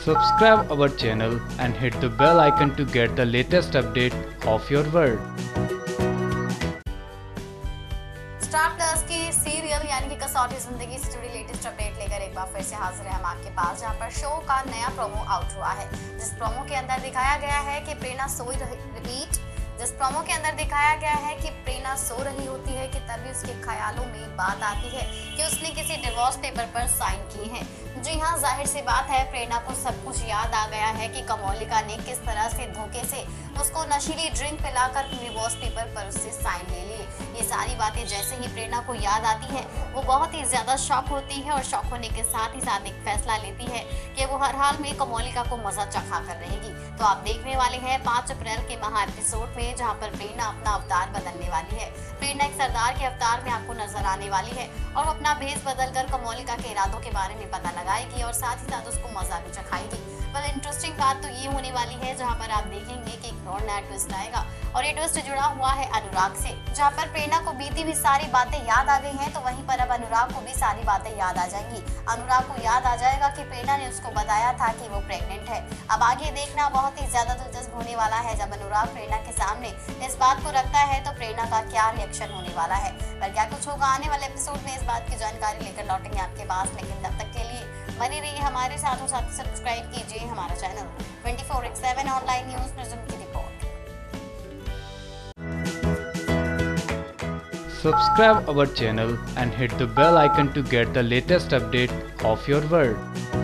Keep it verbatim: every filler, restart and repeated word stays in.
Subscribe our channel and hit the bell icon to get the latest update of your world. Star Plus की serial यानी कि कसौटी जिंदगी से जुड़ी लेटेस्ट अपडेट लेकर एक बार फिर से हाजिर है हम आपके पास, जहां पर शो का नया प्रोमो आउट हुआ है। जिस प्रोमो के अंदर दिखाया गया है कि प्रेरणा सोई रही रिपीट जिस प्रोमो के अंदर दिखाया गया है कि प्रेरणा सो रही होती है कि तभी उसके ख्यालों में बात आती है कि उसने किसी डिवोर्स पेपर पर साइन किए हैं। जी हाँ, जाहिर सी बात है, प्रेरणा को सब कुछ याद आ गया है कि कमोलिका ने किस तरह से धोखे से उसको नशीली ड्रिंक पिलाकर डिवोर्स पेपर पर उससे साइन ले लिए। ये सारी बातें जैसे ही प्रेरणा को याद आती है वो बहुत ही ज्यादा शॉक होती है और शॉक होने के साथ ही साथ एक फैसला लेती है कि वो हर हाल में कमोलिका को मजा चखा कर रहेगी। तो आप देखने वाले हैं पाँच अप्रैल के महा एपिसोड में, जहाँ पर प्रेरणा अपना अवतार बदलने वाली है। प्रेरणा एक सरदार के अवतार में आपको नजर आने वाली है और अपना भेष बदलकर कमोलिका के इरादों के बारे में पता लगाएगी और साथ ही साथ उसको मजा भी चखाएगी। पर इंटरेस्टिंग बात तो ये होने वाली है जहाँ पर आप देखेंगे कि एक और नया ट्विस्ट आएगा और ये ट्विस्ट जुड़ा हुआ है अनुराग से। जहाँ पर प्रेरणा को बीती हुई सारी बातें याद आ गई हैं, तो वहीं पर अब अनुराग को भी सारी बातें याद आ जाएंगी। अनुराग को याद आ जाएगा कि प्रेरणा ने उसको बताया था कि वो प्रेग्नेंट है। अब आगे देखना बहुत ही ज्यादा दिलचस्प होने वाला है जब अनुराग प्रेरणा के सामने इस बात को रखता है तो प्रेरणा का क्या रिएक्शन होने वाला है। पर क्या कुछ होगा आने वाले एपिसोड में, इस बात की जानकारी लेकर लौटेंगे आपके पास। लेकिन तब तक के लिए बने रहिए हमारे साथ और साथ सब्सक्राइब कीजिए हमारा channel twenty four by seven online news Prism की रिपोर्ट। Subscribe our channel and hit the bell icon to get the latest update of your world.